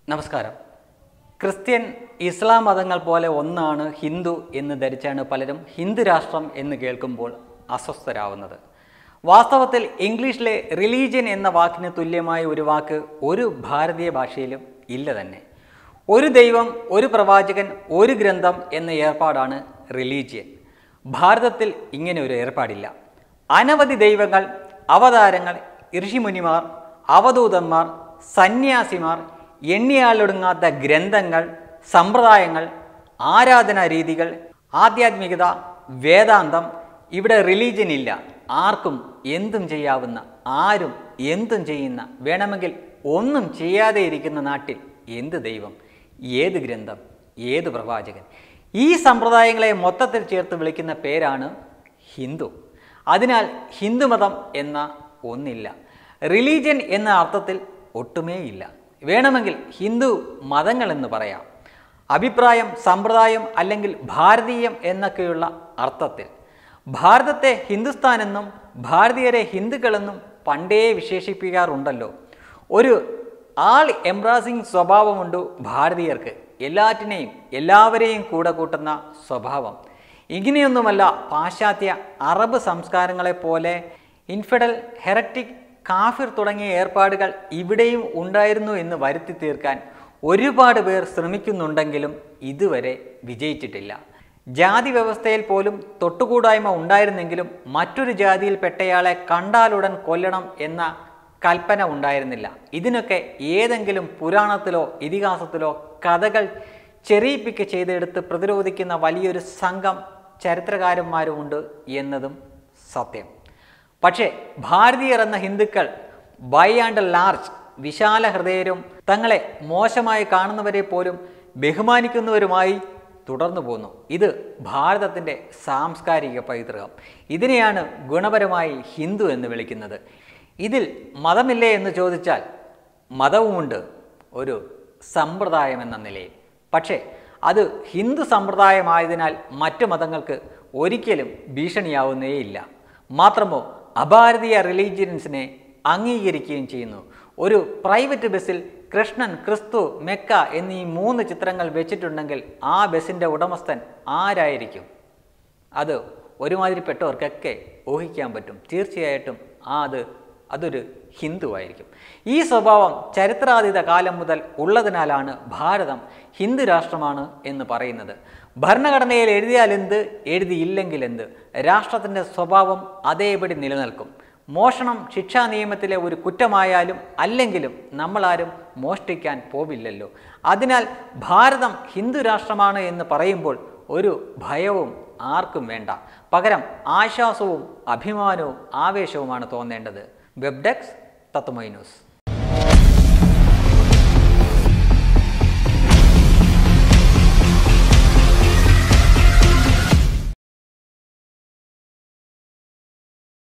നമസ്കാരം. ക്രിസ്ത്യൻ ഇസ്ലാം മതങ്ങൾ പോലെ ഒന്നാണ് ഹിന്ദു എന്ന് ധരിച്ചാണ് പലരും ഹിന്ദു രാഷ്ട്രം എന്ന് കേൾക്കുമ്പോൾ അസ്വസ്ഥരാവുന്നത്. വാസ്തവത്തിൽ ഇംഗ്ലീഷിലെ റിലീജിയൻ എന്ന വാക്കിന് തുല്യമായ ഒരു വാക്ക് ഒരു ഭാരതീയ ഭാഷയിലും ഇല്ല തന്നെ. ഒരു ദൈവം, ഒരു പ്രവാചകൻ, ഒരു ഗ്രന്ഥം എന്ന ഏർപ്പാടാണ് റിലീജിയൻ. ഭാരതത്തിൽ ഇങ്ങനെ ഒരു ഏർപ്പാടില്ല. അനവധി ദൈവങ്ങൾ, അവതാരങ്ങൾ, ഋഷിമുനിമാർ, അവധൂതന്മാർ, സന്യാസിമാർ, എണ്ണിയാലൊടുങ്ങാത്ത ഗ്രന്ഥങ്ങൾ, സമ്പ്രദായങ്ങൾ, ആരാധനാ രീതികൾ, ആധ്യാത്മികത, വേദാന്തം. ഇവിടെ റിലീജിയൻ ഇല്ല. ആർക്കും എന്തും ചെയ്യാവുന്ന, ആരും എന്തും ചെയ്യുന്ന, വേണമെങ്കിൽ ഒന്നും ചെയ്യാതെ ഇരിക്കുന്ന നാട്ടിൽ എന്ത് ദൈവം, ഏത് ഗ്രന്ഥം, ഏത് പ്രവാചകൻ? ഈ സമ്പ്രദായങ്ങളെ മൊത്തത്തിൽ ചേർത്ത് വിളിക്കുന്ന പേരാണ് ഹിന്ദു. അതിനാൽ ഹിന്ദുമതം എന്ന ഒന്നില്ല. റിലീജിയൻ എന്ന അർത്ഥത്തിൽ ഒട്ടുമേ ഇല്ല. വേണമെങ്കിൽ ഹിന്ദു മതങ്ങളെന്ന് പറയാം. അഭിപ്രായം, സമ്പ്രദായം അല്ലെങ്കിൽ ഭാരതീയം എന്നൊക്കെയുള്ള അർത്ഥത്തിൽ. ഭാരതത്തെ ഹിന്ദുസ്ഥാൻ എന്നും ഭാരതീയരെ ഹിന്ദുക്കളെന്നും പണ്ടേ വിശേഷിപ്പിക്കാറുണ്ടല്ലോ. ഒരു ആൾ എംബ്രാസിംഗ് സ്വഭാവമുണ്ട് ഭാരതീയർക്ക്. എല്ലാറ്റിനെയും എല്ലാവരെയും കൂടെ കൂട്ടുന്ന സ്വഭാവം. ഇങ്ങനെയൊന്നുമല്ല പാശ്ചാത്യ അറബ് സംസ്കാരങ്ങളെപ്പോലെ ഇൻഫിഡൽ, ഹെററ്റിക്, കാഫിർ തുടങ്ങിയ ഏർപ്പാടുകൾ ഇവിടെയും ഉണ്ടായിരുന്നു എന്ന് വരുത്തി തീർക്കാൻ ഒരുപാട് പേർ ശ്രമിക്കുന്നുണ്ടെങ്കിലും ഇതുവരെ വിജയിച്ചിട്ടില്ല. ജാതി വ്യവസ്ഥയിൽ പോലും തൊട്ടുകൂടായ്മ ഉണ്ടായിരുന്നെങ്കിലും മറ്റൊരു ജാതിയിൽപ്പെട്ടയാളെ കണ്ടാലുടൻ കൊല്ലണം എന്ന കൽപ്പന ഉണ്ടായിരുന്നില്ല. ഇതിനൊക്കെ ഏതെങ്കിലും പുരാണത്തിലോ ഇതിഹാസത്തിലോ കഥകൾ ചെറിയിപ്പിക്ക് ചെയ്തെടുത്ത് പ്രതിരോധിക്കുന്ന വലിയൊരു സംഘം ചരിത്രകാരന്മാരുമുണ്ട് എന്നതും സത്യം. പക്ഷേ ഭാരതീയർ എന്ന ഹിന്ദുക്കൾ ബൈ ആൻഡ് ലാർജ് വിശാല ഹൃദയരും തങ്ങളെ മോശമായി കാണുന്നവരെ പോലും ബഹുമാനിക്കുന്നവരുമായി തുടർന്നു പോന്നു. ഇത് ഭാരതത്തിൻ്റെ സാംസ്കാരിക പൈതൃകം. ഇതിനെയാണ് ഗുണപരമായി ഹിന്ദു എന്ന് വിളിക്കുന്നത്. ഇതിൽ മതമില്ലേ എന്ന് ചോദിച്ചാൽ മതവുമുണ്ട്, ഒരു സമ്പ്രദായം എന്ന നിലയിൽ. പക്ഷേ അത് ഹിന്ദു സമ്പ്രദായമായതിനാൽ മറ്റു മതങ്ങൾക്ക് ഒരിക്കലും ഭീഷണിയാവുന്നേയില്ല. മാത്രമോ അഭാരതീയ റിലീജിയൻസിനെ അംഗീകരിക്കുകയും ചെയ്യുന്നു. ഒരു പ്രൈവറ്റ് ബസ്സിൽ കൃഷ്ണൻ, ക്രിസ്തു, മെക്ക എന്നീ 3 ചിത്രങ്ങൾ വെച്ചിട്ടുണ്ടെങ്കിൽ ആ ബസ്സിൻ്റെ ഉടമസ്ഥൻ ആരായിരിക്കും? അത് ഒരുമാതിരിപ്പെട്ടവർക്കൊക്കെ ഊഹിക്കാൻ പറ്റും. തീർച്ചയായിട്ടും അതൊരു ഹിന്ദു ആയിരിക്കും. ഈ സ്വഭാവം ചരിത്രാതീത കാലം മുതൽ ഉള്ളതിനാലാണ് ഭാരതം ഹിന്ദു രാഷ്ട്രമാണ് എന്ന് പറയുന്നത്. ഭരണഘടനയിൽ എഴുതിയാൽ എന്ത്, എഴുതിയില്ലെങ്കിൽ എന്ത്, രാഷ്ട്രത്തിൻ്റെ സ്വഭാവം അതേപടി നിലനിൽക്കും. മോഷണം ശിക്ഷാ നിയമത്തിലെ ഒരു കുറ്റമായാലും അല്ലെങ്കിലും നമ്മളാരും മോഷ്ടിക്കാൻ പോവില്ലല്ലോ. അതിനാൽ ഭാരതം ഹിന്ദു രാഷ്ട്രമാണ് എന്ന് പറയുമ്പോൾ ഒരു ഭയവും ആർക്കും വേണ്ട. പകരം ആശ്വാസവും അഭിമാനവും ആവേശവുമാണ് തോന്നേണ്ടത്. Web desk Tatwamayi news.